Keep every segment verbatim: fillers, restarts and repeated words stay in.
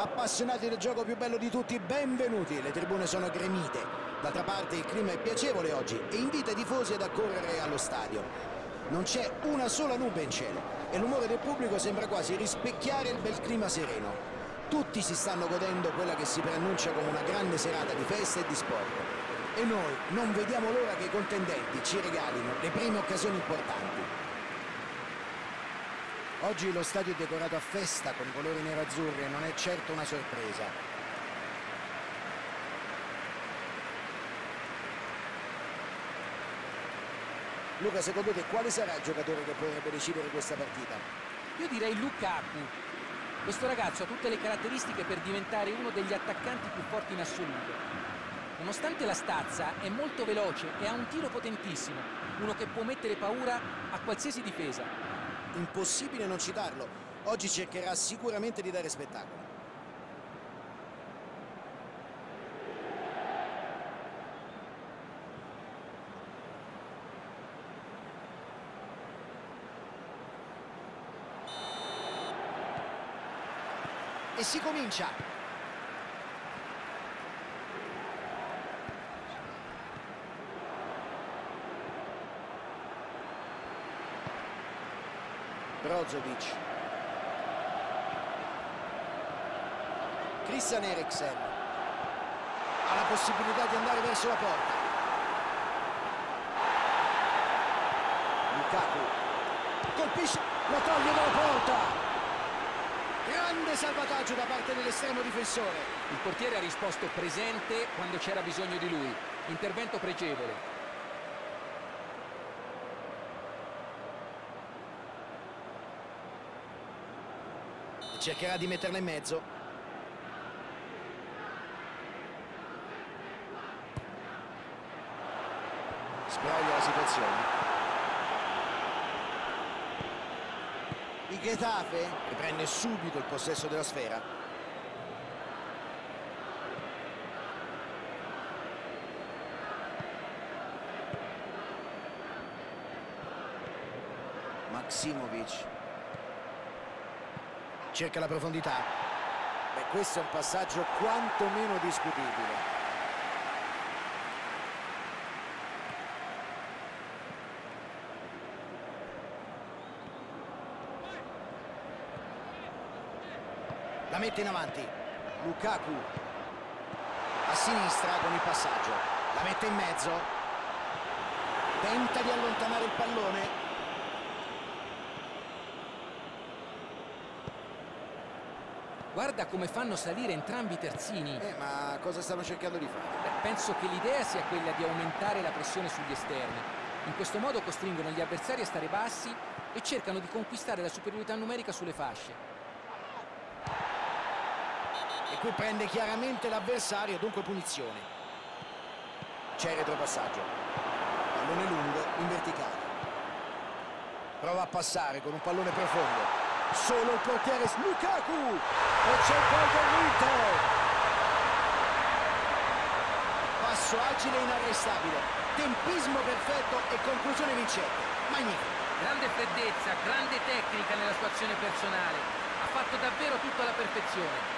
Appassionati del gioco più bello di tutti, benvenuti. Le tribune sono gremite. D'altra parte il clima è piacevole oggi e invita i tifosi ad accorrere allo stadio. Non c'è una sola nube in cielo e l'umore del pubblico sembra quasi rispecchiare il bel clima sereno. Tutti si stanno godendo quella che si preannuncia come una grande serata di festa e di sport. E noi non vediamo l'ora che i contendenti ci regalino le prime occasioni importanti. Oggi lo stadio è decorato a festa con i colori nero-azzurri e non è certo una sorpresa. Luca, secondo te quale sarà il giocatore che potrebbe decidere questa partita? Io direi Lukaku. Questo ragazzo ha tutte le caratteristiche per diventare uno degli attaccanti più forti in assoluto. Nonostante la stazza, è molto veloce e ha un tiro potentissimo, uno che può mettere paura a qualsiasi difesa. Impossibile non citarlo. Oggi cercherà sicuramente di dare spettacolo. E si comincia. Brozovic, Christian Eriksen ha la possibilità di andare verso la porta. Lukaku colpisce, lo toglie dalla porta. Grande salvataggio da parte dell'estremo difensore. Il portiere ha risposto presente quando c'era bisogno di lui. Intervento pregevole. Cercherà di metterla in mezzo. Sbroglia la situazione. Il Getafe riprende subito il possesso della sfera. Maksimovic cerca la profondità. Beh, questo è un passaggio quantomeno discutibile. La mette in avanti. Lukaku a sinistra con il passaggio. La mette in mezzo. Tenta di allontanare il pallone. Guarda come fanno salire entrambi i terzini. Eh, ma cosa stanno cercando di fare? Beh, penso che l'idea sia quella di aumentare la pressione sugli esterni. In questo modo costringono gli avversari a stare bassi e cercano di conquistare la superiorità numerica sulle fasce. E qui prende chiaramente l'avversario, dunque punizione. C'è il retropassaggio. Pallone lungo in verticale. Prova a passare con un pallone profondo. Solo il portiere Lukaku e c'è il gol dell'Inter. Passo agile e inarrestabile, tempismo perfetto e conclusione vincente. Magnifico. Grande freddezza, grande tecnica nella sua azione personale. Ha fatto davvero tutto alla perfezione.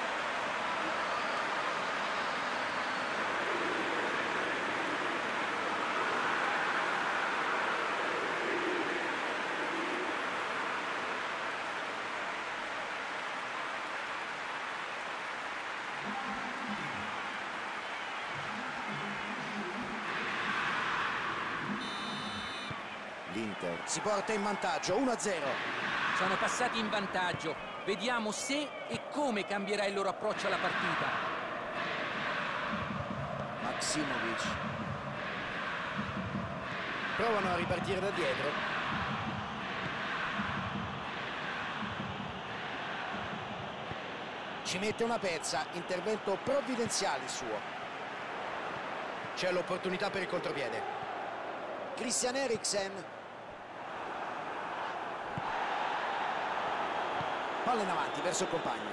L'Inter si porta in vantaggio uno a zero. Sono passati in vantaggio. Vediamo se e come cambierà il loro approccio alla partita. Maksimovic. Provano a ripartire da dietro. Ci mette una pezza, intervento provvidenziale il suo. C'è l'opportunità per il contropiede. Christian Eriksen. Palla in avanti verso il compagno.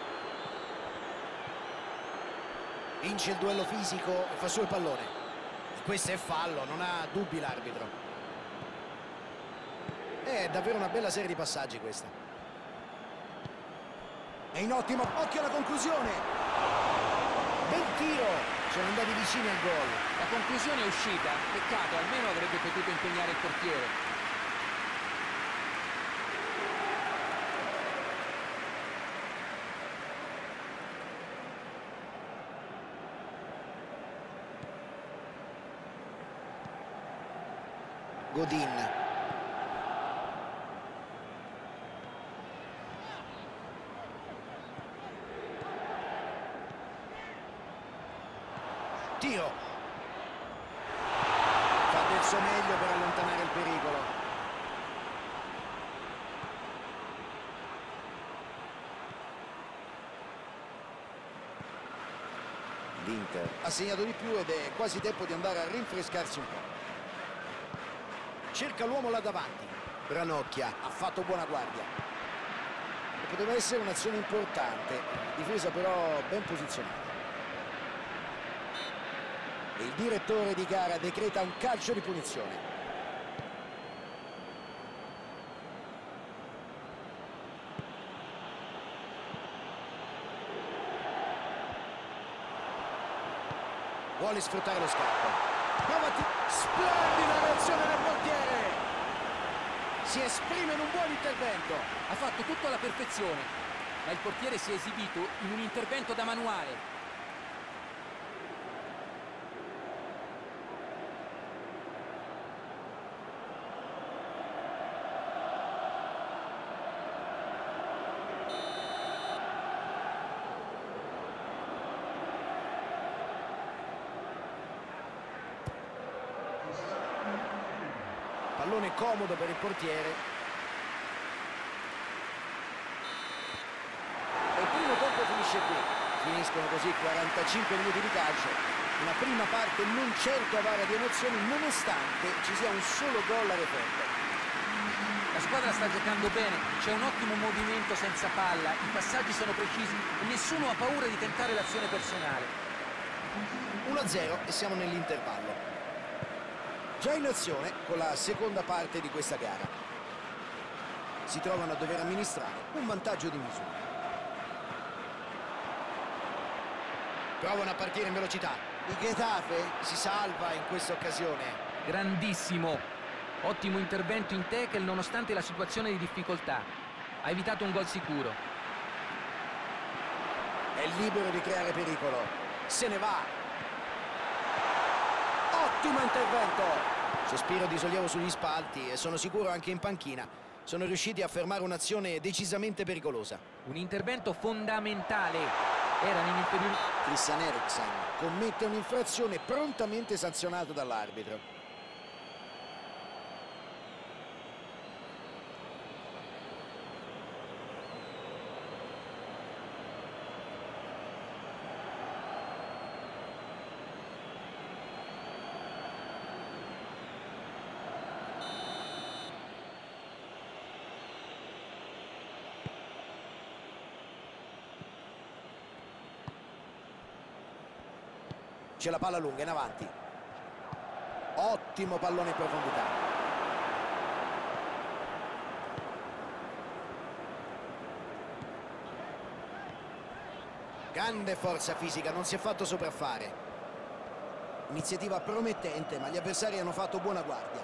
Vince il duello fisico e fa su il pallone. E questo è fallo, non ha dubbi l'arbitro. È davvero una bella serie di passaggi questa. È in ottimo, occhio alla conclusione. Bel tiro, sono andati vicini al gol. La conclusione è uscita, peccato, almeno avrebbe potuto impegnare il portiere. Godin. Tiro. Fa del suo meglio per allontanare il pericolo. L'Inter ha segnato di più ed è quasi tempo di andare a rinfrescarsi un po'. Cerca l'uomo là davanti. Ranocchia ha fatto buona guardia. E poteva essere un'azione importante, difesa però ben posizionata. E il direttore di gara decreta un calcio di punizione. Vuole sfruttare lo scatto. Prova a splendida reazione del portiere. Si esprime in un buon intervento. Ha fatto tutto alla perfezione, ma il portiere si è esibito in un intervento da manuale. Pallone comodo per il portiere. E il primo tempo finisce qui. Finiscono così quarantacinque minuti di calcio. Una prima parte non certo avara di emozioni, nonostante ci sia un solo gol a referto. La squadra sta giocando bene, c'è un ottimo movimento senza palla, i passaggi sono precisi e nessuno ha paura di tentare l'azione personale. uno a zero e siamo nell'intervallo. Già in azione con la seconda parte di questa gara. Si trovano a dover amministrare un vantaggio di misura. Provano a partire in velocità. Il Getafe si salva in questa occasione. Grandissimo, ottimo intervento in tackle nonostante la situazione di difficoltà. Ha evitato un gol sicuro. È libero di creare pericolo. Se ne va. Ottimo intervento. Sospiro di sollievo sugli spalti e sono sicuro anche in panchina. Sono riusciti a fermare un'azione decisamente pericolosa. Un intervento fondamentale. Erano in inferiorità. Christian Eriksen commette un'infrazione prontamente sanzionato dall'arbitro. C'è la palla lunga in avanti. Ottimo pallone in profondità. Grande forza fisica, non si è fatto sopraffare. Iniziativa promettente, ma gli avversari hanno fatto buona guardia.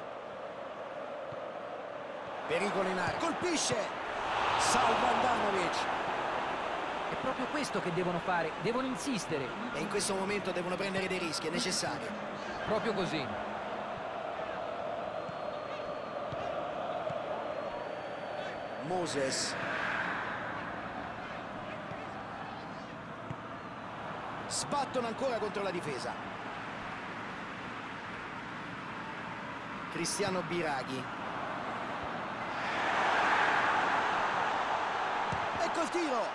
Pericolo in area. Colpisce! Salva Andanovic. È proprio questo che devono fare, devono insistere. E in questo momento devono prendere dei rischi, è necessario. Proprio così. Moses. Sbattono ancora contro la difesa. Cristiano Biraghi. Ecco il tiro.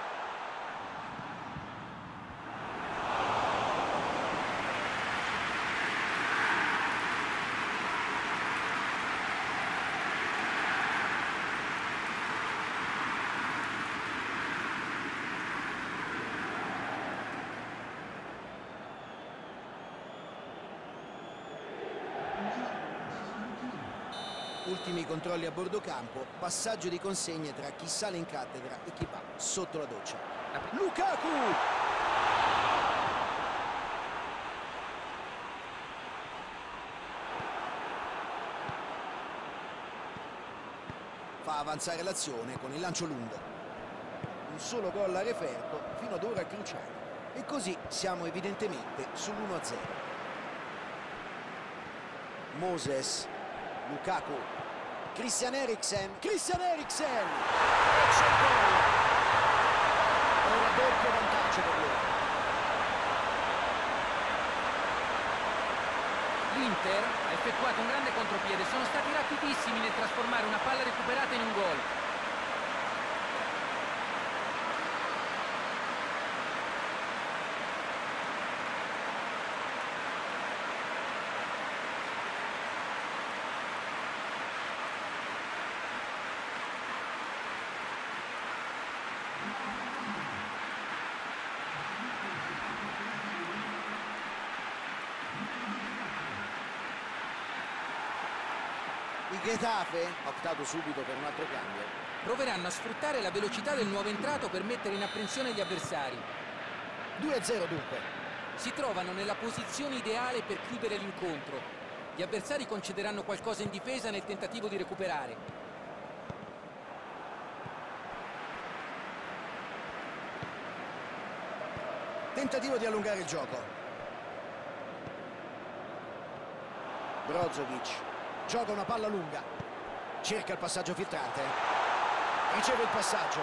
Ultimi controlli a bordo campo, passaggio di consegne tra chi sale in cattedra e chi va sotto la doccia. Lukaku! Fa avanzare l'azione con il lancio lungo. Un solo gol a referto, fino ad ora cruciale. E così siamo evidentemente sull'uno a zero. Moses, Lukaku, Christian Eriksen, Christian Eriksen! E c'è il gol! Ora doppio vantaggio per loro. L'Inter ha effettuato un grande contropiede, sono stati rapidissimi nel trasformare una palla recuperata in un gol. Il Getafe ha optato subito per un altro cambio. Proveranno a sfruttare la velocità del nuovo entrato per mettere in apprensione gli avversari. due a zero dunque. Si trovano nella posizione ideale per chiudere l'incontro. Gli avversari concederanno qualcosa in difesa nel tentativo di recuperare. Tentativo di allungare il gioco. Brozovic gioca una palla lunga, cerca il passaggio filtrante, riceve il passaggio.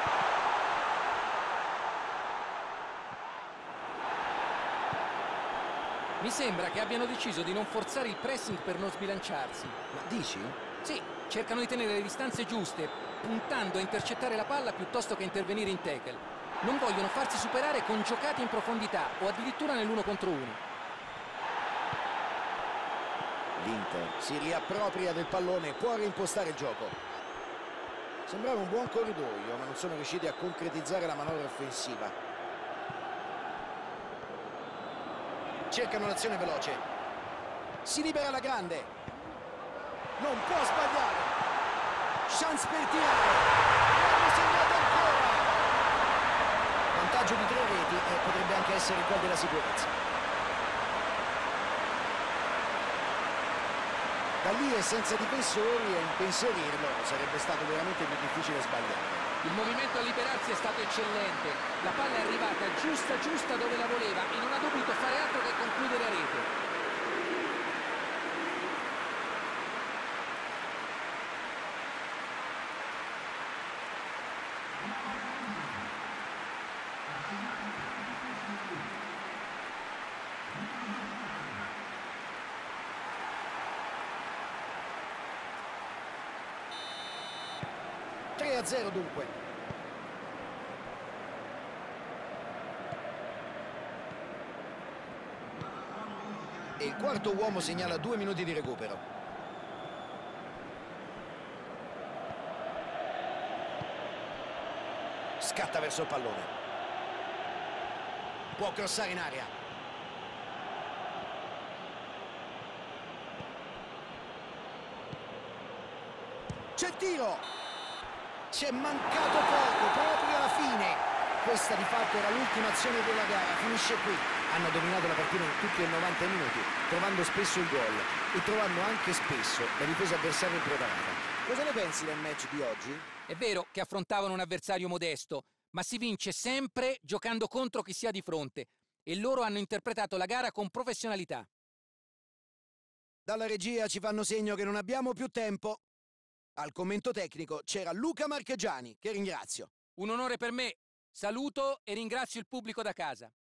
Mi sembra che abbiano deciso di non forzare il pressing per non sbilanciarsi. Ma dici? Sì, cercano di tenere le distanze giuste, puntando a intercettare la palla piuttosto che intervenire in tackle. Non vogliono farsi superare con giocate in profondità o addirittura nell'uno contro uno. L'Inter si riappropria del pallone e può reimpostare il gioco. Sembrava un buon corridoio, ma non sono riusciti a concretizzare la manovra offensiva. Cercano l'azione veloce. Si libera la grande. Non può sbagliare. Chance per tirare. E hanno segnato ancora. Vantaggio di tre reti e potrebbe anche essere il gol della sicurezza. Da lì e senza difensori e impensierirlo sarebbe stato veramente più difficile sbagliare. Il movimento a liberarsi è stato eccellente. La palla è arrivata giusta giusta dove la voleva e non ha dovuto fare altro che concludere a rete. tre a zero dunque. E il quarto uomo segnala due minuti di recupero. Scatta verso il pallone. Può crossare in aria. C'è il tiro! C'è mancato poco, proprio alla fine. Questa di fatto era l'ultima azione della gara, finisce qui. Hanno dominato la partita in tutti i novanta minuti, trovando spesso il gol e trovando anche spesso la difesa avversaria impreparata. Cosa ne pensi del match di oggi? È vero che affrontavano un avversario modesto, ma si vince sempre giocando contro chi si ha di fronte e loro hanno interpretato la gara con professionalità. Dalla regia ci fanno segno che non abbiamo più tempo. Al commento tecnico c'era Luca Marchegiani, che ringrazio. Un onore per me. Saluto e ringrazio il pubblico da casa.